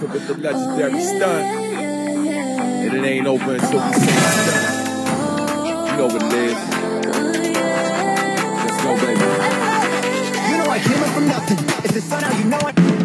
Walker with the legendary stunt. And it ain't over until we say it's done. You know what it is. Let's go, baby. You know I came up from nothing. It's the sun out, you know I...